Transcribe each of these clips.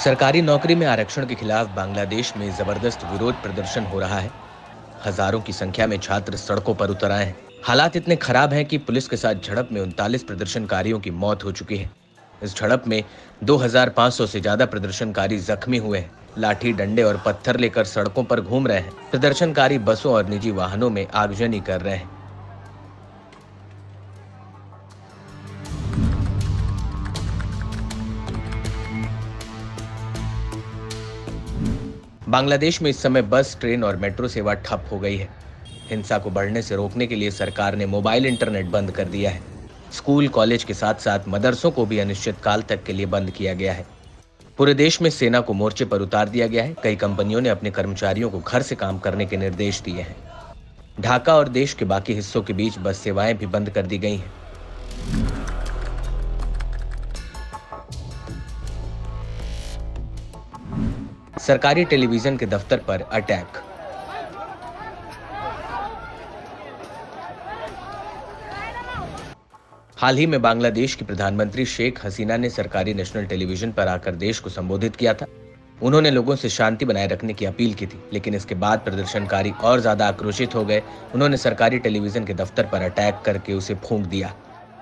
सरकारी नौकरी में आरक्षण के खिलाफ बांग्लादेश में जबरदस्त विरोध प्रदर्शन हो रहा है। हजारों की संख्या में छात्र सड़कों पर उतर आए हैं। हालात इतने खराब हैं कि पुलिस के साथ झड़प में 39 प्रदर्शनकारियों की मौत हो चुकी है। इस झड़प में 2500 से ज्यादा प्रदर्शनकारी जख्मी हुए हैं। लाठी, डंडे और पत्थर लेकर सड़कों पर घूम रहे हैं। प्रदर्शनकारी बसों और निजी वाहनों में आगजनी कर रहे हैं। बांग्लादेश में इस समय बस, ट्रेन और मेट्रो सेवा ठप हो गई है। हिंसा को बढ़ने से रोकने के लिए सरकार ने मोबाइल इंटरनेट बंद कर दिया है। स्कूल, कॉलेज के साथ साथ मदरसों को भी अनिश्चितकाल तक के लिए बंद किया गया है। पूरे देश में सेना को मोर्चे पर उतार दिया गया है। कई कंपनियों ने अपने कर्मचारियों को घर से काम करने के निर्देश दिए हैं। ढाका और देश के बाकी हिस्सों के बीच बस सेवाएं भी बंद कर दी गई हैं। सरकारी टेलीविजन के दफ्तर पर अटैक। हाल ही में बांग्लादेश की प्रधानमंत्री शेख हसीना ने सरकारी नेशनल टेलीविजन पर आकर देश को संबोधित किया था। उन्होंने लोगों से शांति बनाए रखने की अपील की थी, लेकिन इसके बाद प्रदर्शनकारी और ज्यादा आक्रोशित हो गए। उन्होंने सरकारी टेलीविजन के दफ्तर पर अटैक करके उसे फूंक दिया।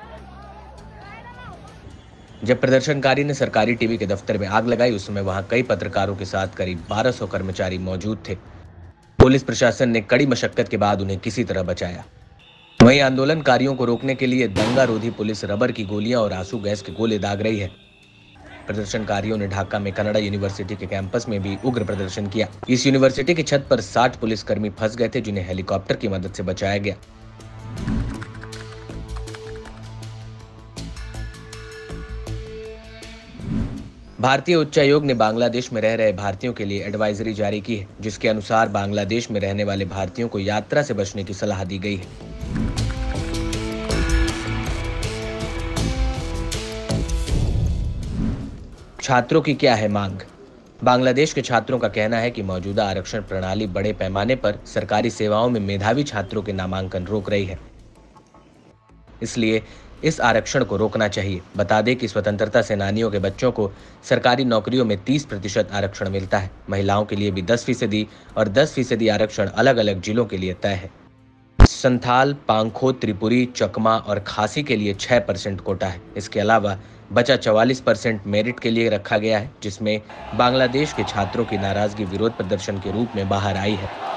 जब प्रदर्शनकारी ने सरकारी टीवी के दफ्तर में आग लगाई, उस समय वहां कई पत्रकारों के साथ करीब 1200 कर्मचारी मौजूद थे। पुलिस प्रशासन ने कड़ी मशक्कत के बाद उन्हें किसी तरह बचाया। वहीं आंदोलनकारियों को रोकने के लिए दंगा रोधी पुलिस रबर की गोलियां और आंसू गैस के गोले दाग रही है। प्रदर्शनकारियों ने ढाका में कनाडा यूनिवर्सिटी के कैंपस में भी उग्र प्रदर्शन किया। इस यूनिवर्सिटी की छत पर 60 पुलिसकर्मी फंस गए थे, जिन्हें हेलीकॉप्टर की मदद से बचाया गया। भारतीय उच्चायोग ने बांग्लादेश में रह रहे भारतीयों के लिए एडवाइजरी जारी की है, जिसके अनुसार बांग्लादेश में रहने वाले भारतीयों को यात्रा से बचने की सलाह दी गई है। छात्रों की क्या है मांग? बांग्लादेश के छात्रों का कहना है कि मौजूदा आरक्षण प्रणाली बड़े पैमाने पर सरकारी सेवाओं में मेधावी छात्रों के नामांकन रोक रही है, इसलिए इस आरक्षण को रोकना चाहिए। बता दें कि स्वतंत्रता सेनानियों के बच्चों को सरकारी नौकरियों में 30% आरक्षण मिलता है। महिलाओं के लिए भी 10% और 10% आरक्षण अलग अलग जिलों के लिए तय है। संथाल, पांखो, त्रिपुरी, चकमा और खासी के लिए 6% कोटा है। इसके अलावा बचा 44% मेरिट के लिए रखा गया है, जिसमें बांग्लादेश के छात्रों की नाराजगी विरोध प्रदर्शन के रूप में बाहर आई है।